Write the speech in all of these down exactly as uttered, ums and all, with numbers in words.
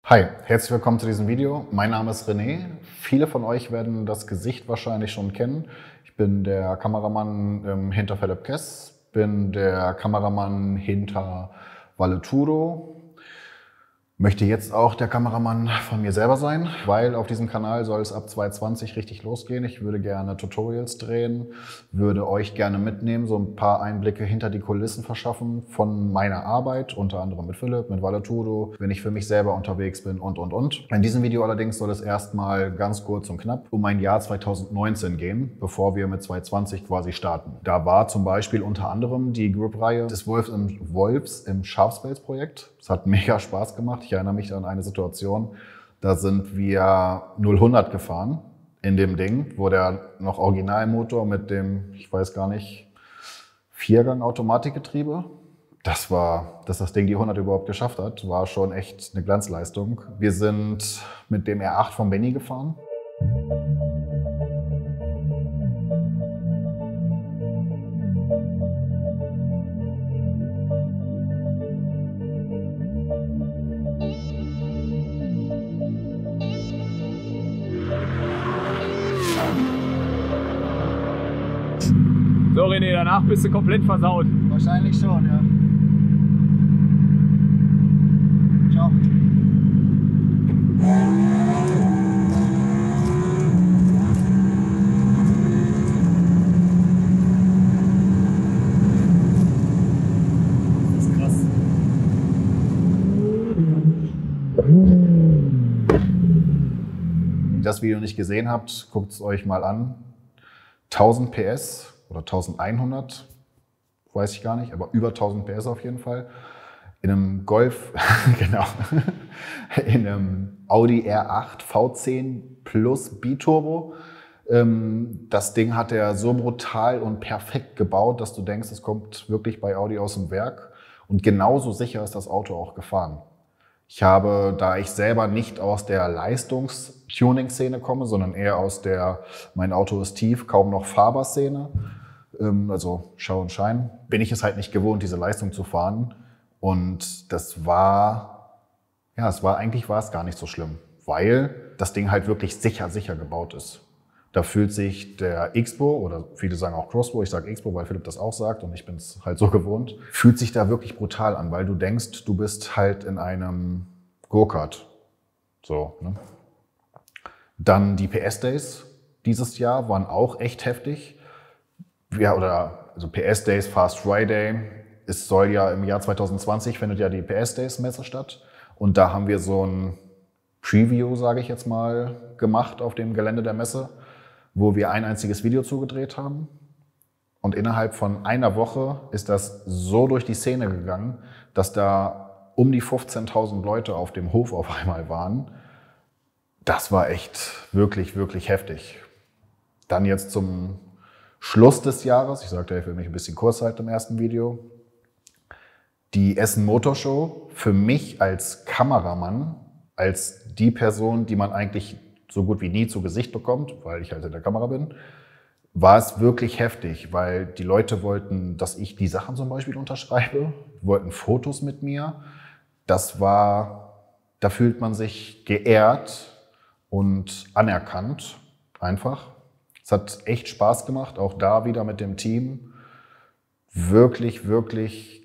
Hi, herzlich willkommen zu diesem Video. Mein Name ist René. Viele von euch werden das Gesicht wahrscheinlich schon kennen. Ich bin der Kameramann ähm, hinter Philipp Kess, bin der Kameramann hinter Valetudo. Möchte jetzt auch der Kameramann von mir selber sein, weil auf diesem Kanal soll es ab zwanzig zwanzig richtig losgehen. Ich würde gerne Tutorials drehen, würde euch gerne mitnehmen, so ein paar Einblicke hinter die Kulissen verschaffen von meiner Arbeit, unter anderem mit Philipp, mit Valetudo, wenn ich für mich selber unterwegs bin und, und, und. In diesem Video allerdings soll es erstmal ganz kurz und knapp um ein Jahr zweitausendneunzehn gehen, bevor wir mit zwanzig zwanzig quasi starten. Da war zum Beispiel unter anderem die Group-Reihe des Wolfs im, Wolfs im Schafspelz-Projekt. Es hat mega Spaß gemacht. Ich erinnere mich an eine Situation, da sind wir null hundert gefahren in dem Ding, wo der noch Originalmotor mit dem, ich weiß gar nicht, Viergang Automatikgetriebe, das war, dass das Ding die hundert überhaupt geschafft hat, war schon echt eine Glanzleistung. Wir sind mit dem R acht von Benny gefahren. So René, danach bist du komplett versaut. Wahrscheinlich schon, ja. Ciao. Das ist krass. Wenn ihr das Video nicht gesehen habt, guckt es euch mal an. tausend P S oder eintausendeinhundert, weiß ich gar nicht, aber über tausend P S auf jeden Fall. In einem Golf, genau, in einem Audi R acht V zehn Plus Biturbo. Das Ding hat er so brutal und perfekt gebaut, dass du denkst, es kommt wirklich bei Audi aus dem Werk. Und genauso sicher ist das Auto auch gefahren. Ich habe, da ich selber nicht aus der Leistungs-Tuning-Szene komme, sondern eher aus der, mein Auto ist tief, kaum noch Fahrbar-Szene, ähm, also Schau und Schein, bin ich es halt nicht gewohnt, diese Leistung zu fahren. Und das war, ja, es war, eigentlich war es gar nicht so schlimm, weil das Ding halt wirklich sicher, sicher gebaut ist. Da fühlt sich der X-Bo, oder viele sagen auch Crossbo, ich sage X-Bo, weil Philipp das auch sagt und ich bin es halt so gewohnt, fühlt sich da wirklich brutal an, weil du denkst, du bist halt in einem Go-Kart. So, ne? Dann die P S-Days dieses Jahr waren auch echt heftig. Ja, oder also P S-Days, Fast Friday. Es soll ja im Jahr zwanzig zwanzig findet ja die P S-Days-Messe statt. Und da haben wir so ein Preview, sage ich jetzt mal, gemacht auf dem Gelände der Messe, wo wir ein einziges Video zugedreht haben. Und innerhalb von einer Woche ist das so durch die Szene gegangen, dass da um die fünfzehntausend Leute auf dem Hof auf einmal waren. Das war echt wirklich, wirklich heftig. Dann jetzt zum Schluss des Jahres, ich sagte, ich will mich ein bisschen kurz halten im ersten Video, die Essen Motor Show. Für mich als Kameramann, als die Person, die man eigentlich so gut wie nie zu Gesicht bekommt, weil ich halt in der Kamera bin, war es wirklich heftig, weil die Leute wollten, dass ich die Sachen zum Beispiel unterschreibe, wollten Fotos mit mir. Das war, da fühlt man sich geehrt und anerkannt, einfach. Es hat echt Spaß gemacht, auch da wieder mit dem Team. Wirklich, wirklich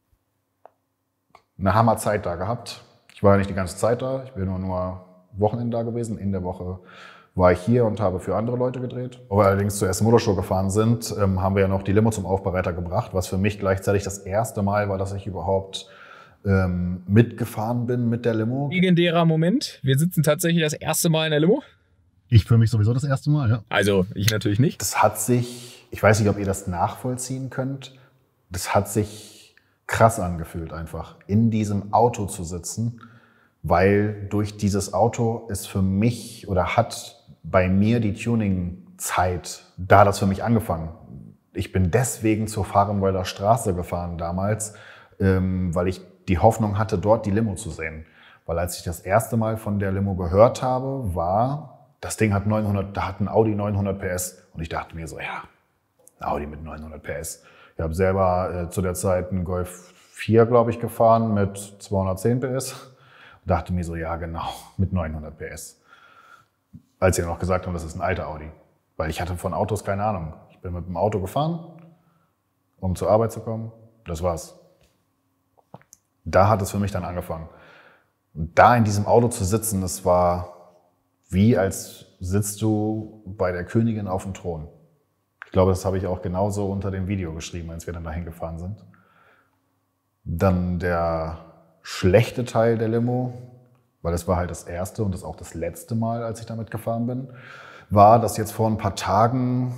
eine Hammerzeit da gehabt. Ich war ja nicht die ganze Zeit da, ich bin nur, nur Wochenende da gewesen. In der Woche war ich hier und habe für andere Leute gedreht. Wo wir allerdings zur Essen Motor Show gefahren sind, ähm, haben wir ja noch die Limo zum Aufbereiter gebracht, was für mich gleichzeitig das erste Mal war, dass ich überhaupt ähm, mitgefahren bin mit der Limo. Legendärer Moment. Wir sitzen tatsächlich das erste Mal in der Limo. Ich für mich sowieso das erste Mal, ja. Also ich natürlich nicht. Das hat sich, ich weiß nicht, ob ihr das nachvollziehen könnt, das hat sich krass angefühlt einfach, in diesem Auto zu sitzen. Weil durch dieses Auto ist für mich oder hat bei mir die Tuning-Zeit, da hat das für mich angefangen. Ich bin deswegen zur Fahrenwalder Straße gefahren damals, ähm, weil ich die Hoffnung hatte, dort die Limo zu sehen. Weil als ich das erste Mal von der Limo gehört habe, war, das Ding hat neunhundert, da hat ein Audi neunhundert P S. Und ich dachte mir so, ja, ein Audi mit neunhundert P S. Ich habe selber äh, zu der Zeit einen Golf vier, glaube ich, gefahren mit zweihundertzehn P S. Dachte mir so, ja genau, mit neunhundert P S. Als sie dann noch gesagt haben, das ist ein alter Audi. Weil ich hatte von Autos keine Ahnung. Ich bin mit dem Auto gefahren, um zur Arbeit zu kommen. Das war's. Da hat es für mich dann angefangen. Und da in diesem Auto zu sitzen, das war wie, als sitzt du bei der Königin auf dem Thron. Ich glaube, das habe ich auch genauso unter dem Video geschrieben, als wir dann dahin gefahren sind. Dann der schlechte Teil der Limo, weil es war halt das erste und das auch das letzte Mal, als ich damit gefahren bin, war, dass jetzt vor ein paar Tagen,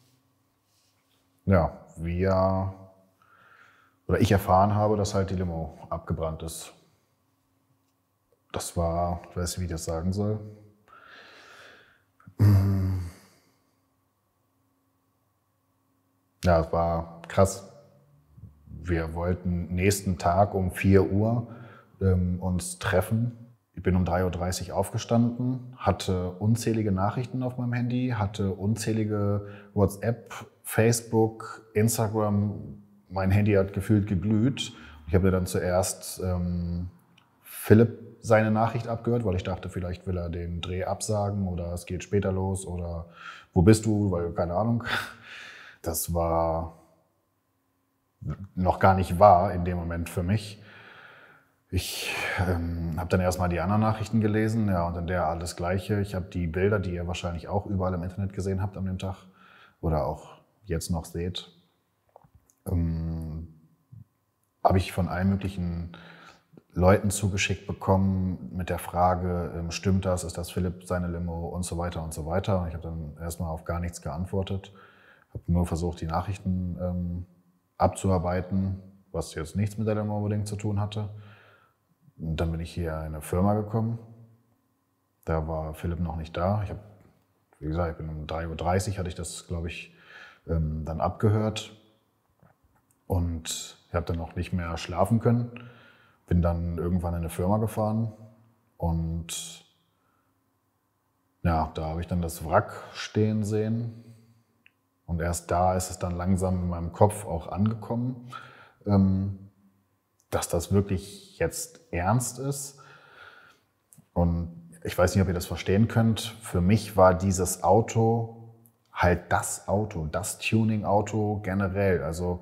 ja, wir oder ich erfahren habe, dass halt die Limo abgebrannt ist. Das war, ich weiß nicht, wie ich das sagen soll. Ja, es war krass. Wir wollten nächsten Tag um vier Uhr ähm, uns treffen. Ich bin um drei Uhr dreißig aufgestanden, hatte unzählige Nachrichten auf meinem Handy, hatte unzählige WhatsApp, Facebook, Instagram. Mein Handy hat gefühlt geglüht. Ich habe dann zuerst ähm, Philipp seine Nachricht abgehört, weil ich dachte, vielleicht will er den Dreh absagen oder es geht später los oder wo bist du, weil keine Ahnung. Das war noch gar nicht wahr in dem Moment für mich. Ich ähm, habe dann erstmal die anderen Nachrichten gelesen, ja, und in der alles Gleiche. Ich habe die Bilder, die ihr wahrscheinlich auch überall im Internet gesehen habt an dem Tag oder auch jetzt noch seht, ähm, habe ich von allen möglichen Leuten zugeschickt bekommen mit der Frage, ähm, stimmt das, ist das Philipp seine Limo und so weiter und so weiter. Und ich habe dann erstmal auf gar nichts geantwortet, habe nur versucht, die Nachrichten ähm, abzuarbeiten, was jetzt nichts mit der Limo unbedingt zu tun hatte. Und dann bin ich hier in eine Firma gekommen. Da war Philipp noch nicht da. Ich habe, wie gesagt, ich bin um drei Uhr dreißig hatte ich das, glaube ich, ähm, dann abgehört. Und ich habe dann noch nicht mehr schlafen können. Bin dann irgendwann in eine Firma gefahren. Und ja, da habe ich dann das Wrack stehen sehen. Und erst da ist es dann langsam in meinem Kopf auch angekommen, ähm, dass das wirklich jetzt ernst ist. Und ich weiß nicht, ob ihr das verstehen könnt. Für mich war dieses Auto halt das Auto, das Tuning-Auto generell. Also,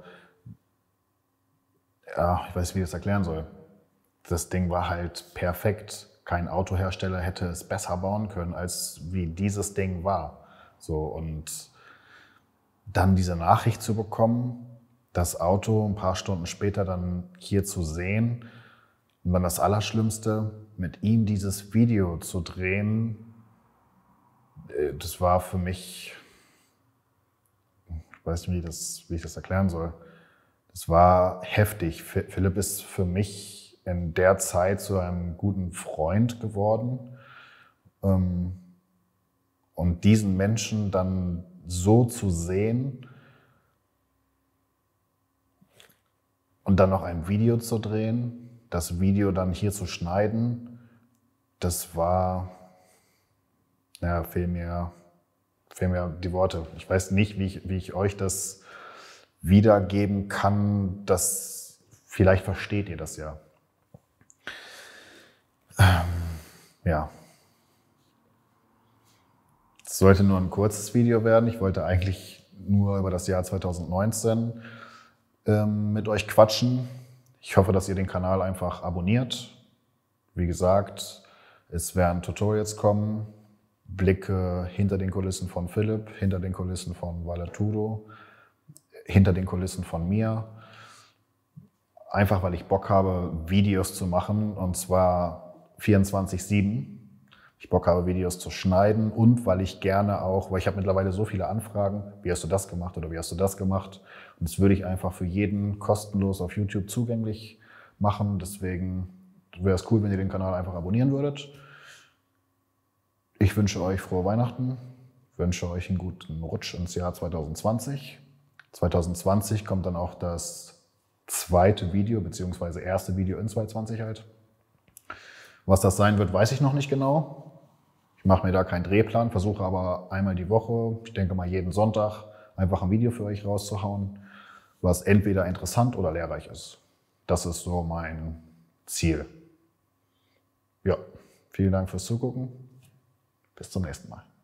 ja, ich weiß nicht, wie ich das erklären soll. Das Ding war halt perfekt. Kein Autohersteller hätte es besser bauen können, als wie dieses Ding war. So, und dann diese Nachricht zu bekommen, das Auto ein paar Stunden später dann hier zu sehen und dann das Allerschlimmste, mit ihm dieses Video zu drehen, das war für mich, ich weiß nicht, wie, das, wie ich das erklären soll, das war heftig. Philipp ist für mich in der Zeit zu einem guten Freund geworden. Und diesen Menschen dann so zu sehen und dann noch ein Video zu drehen, das Video dann hier zu schneiden, das war, ja, fehlen mir, fehlen mir die Worte. Ich weiß nicht, wie ich, wie ich euch das wiedergeben kann, das, vielleicht versteht ihr das ja. Ähm, ja. Es sollte nur ein kurzes Video werden. Ich wollte eigentlich nur über das Jahr zweitausendneunzehn ähm, mit euch quatschen. Ich hoffe, dass ihr den Kanal einfach abonniert. Wie gesagt, es werden Tutorials kommen, Blicke hinter den Kulissen von Philipp, hinter den Kulissen von Valetudo, hinter den Kulissen von mir. Einfach, weil ich Bock habe, Videos zu machen, und zwar vierundzwanzig sieben. Ich Bock habe, Videos zu schneiden, und weil ich gerne auch, weil ich habe mittlerweile so viele Anfragen, wie hast du das gemacht oder wie hast du das gemacht? Und das würde ich einfach für jeden kostenlos auf YouTube zugänglich machen. Deswegen wäre es cool, wenn ihr den Kanal einfach abonnieren würdet. Ich wünsche euch frohe Weihnachten, wünsche euch einen guten Rutsch ins Jahr zweitausendzwanzig. zweitausendzwanzig kommt dann auch das zweite Video, beziehungsweise erste Video in zweitausendzwanzig halt. Was das sein wird, weiß ich noch nicht genau. Ich mache mir da keinen Drehplan, versuche aber einmal die Woche, ich denke mal jeden Sonntag, einfach ein Video für euch rauszuhauen, was entweder interessant oder lehrreich ist. Das ist so mein Ziel. ja, vielen Dank fürs Zugucken. Bis zum nächsten Mal.